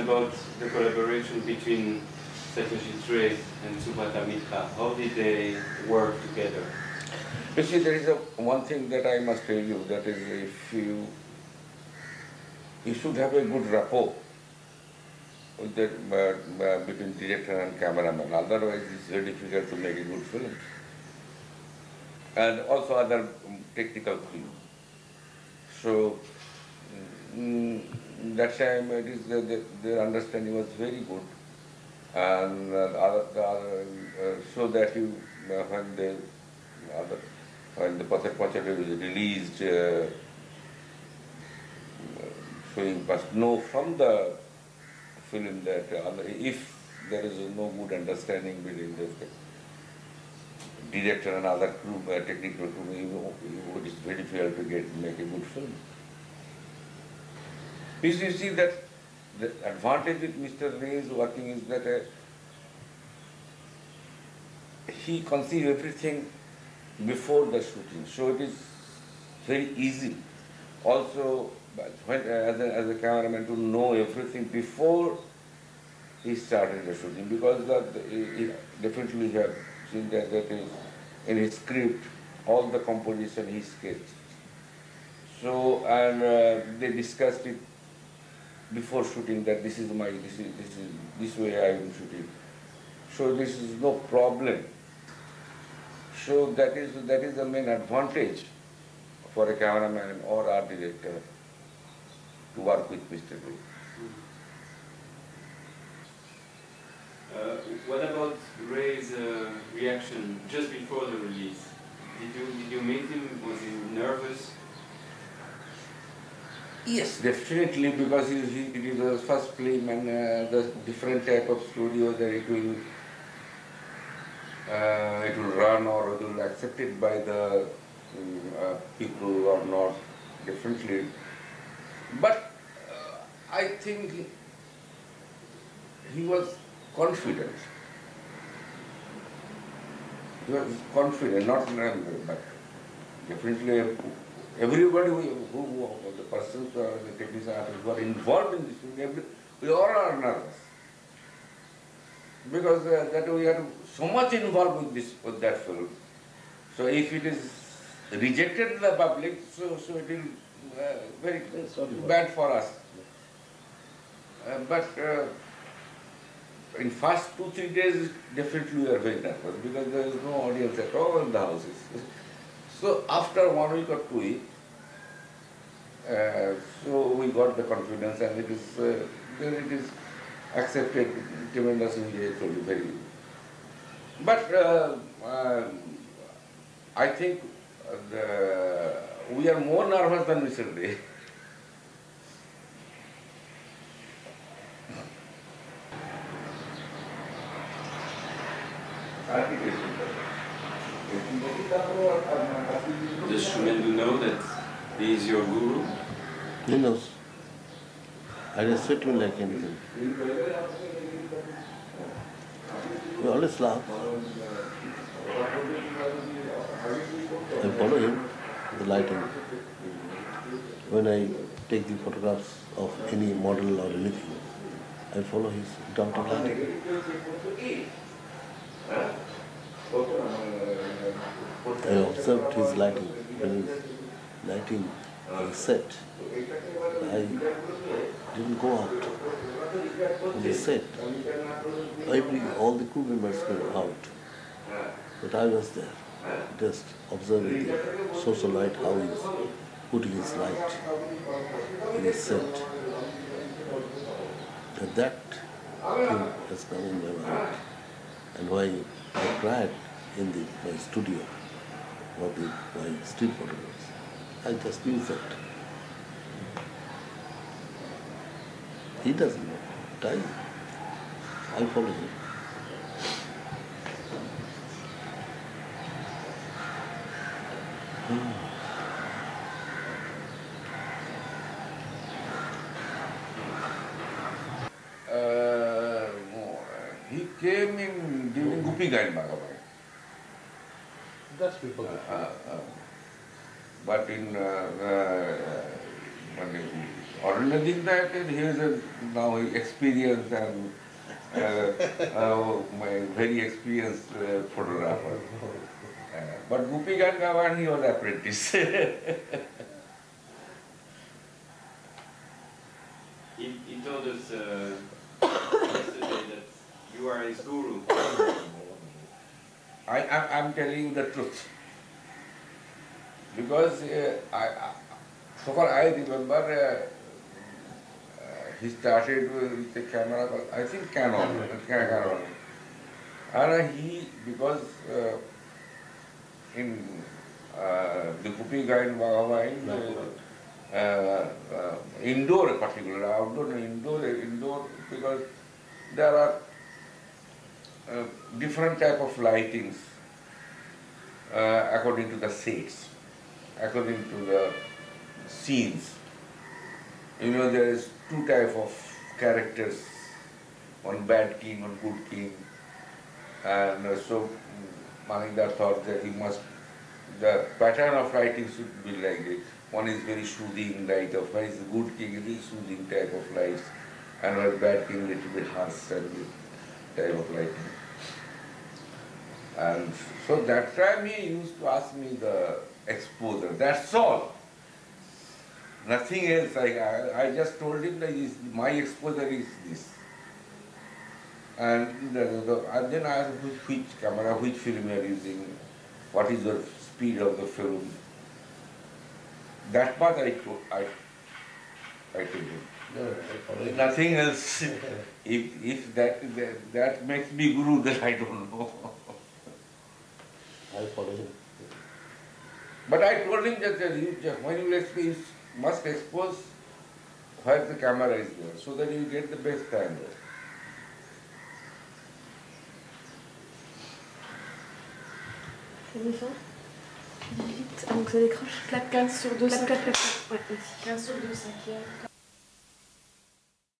about the collaboration between Satyajit Ray and Subhata Mitra. How did they work together? You see, there is one thing that I must tell you, that is, if you should have a good rapport with between director and cameraman. Otherwise, it's very difficult to make a good film. And also other technical things. So that time it is their understanding was very good, and so that when the Pathak Pachade was released, so you must know from the film that if there is no good understanding between the director and other crew, technical crew, it is very difficult to make a good film. You see that the advantage with Mr. Ray's working is that he conceives everything before the shooting, so it is very easy. Also, as a cameraman, to know everything before he started the shooting, because he definitely have seen that is in his script, all the composition he sketched. So, and they discussed it before shooting, that this is this way I am shooting. So this is no problem. So that is the main advantage for a cameraman or art director to work with Mr. Ray. What about Ray's reaction just before the release? Did you meet him? Was he nervous? Yes, definitely, because it is the first film, and the different type of studio that it will run, or it will be accepted by the people or not, differently. But I think he was confident. He was confident, not nervous, but definitely everybody who the persons or the technicians who are involved in this film, we all are nervous. Because that we are so much involved with that film. So if it is rejected in the public, so it will very bad for us. But in first 2-3 days, definitely we are very nervous, because there is no audience at all in the houses. So after 1 week or 2 weeks, so we got the confidence, and it is accepted tremendously, very. But I think we are more nervous than Mr. Ray. Does Shumendu know that he is your guru? He knows. I respect him like anything. We always laugh. I follow him, the lighting. When I take the photographs of any model or anything, I follow his doctor lighting. I observed his lighting. When his lighting was set, I didn't go out. On the set, all the crew members were out, but I was there, just observing the social light, how he's putting his light in his set. And that thing has come in my mind. And why I cried in my studio or my street photographs, I just use that. He doesn't know, but I follow him. He came in during Gupi Gain Bhagavan. That's before But in Ordinary thing that he is now experienced and my very experienced photographer. But Gupi Gangavan, he was apprentice. He told us yesterday that you are his guru. I'm telling you the truth. Because so far I remember he started with a camera, I think Canon. And because in the Gupi Gayan Bhagavan, indoor particularly, outdoor, indoor, because there are different type of lightings according to the sets, according to the scenes. You know, there is two type of characters, one bad king, one good king, and so Manikdar thought that the pattern of writing should be like this. One is very soothing light of one is the good king, is very soothing type of lights, and one is bad king, little bit harsh and type of lighting. And so that time he used to ask me the exposure, that's all. Nothing else. I just told him that my exposure is this. And then I asked which camera, which film you are using, what is the speed of the film. That part I told him. No, Nothing else. If that makes me guru, then I don't know. I follow him. But I told him that when you explain, you must expose where the camera is there, so that you get the best angle. Ça défend. Vite, avant que ça décroche. Clap, 15 sur 2, clap, 5. clap, clap. Ouais, merci. 15 sur 2, 5e.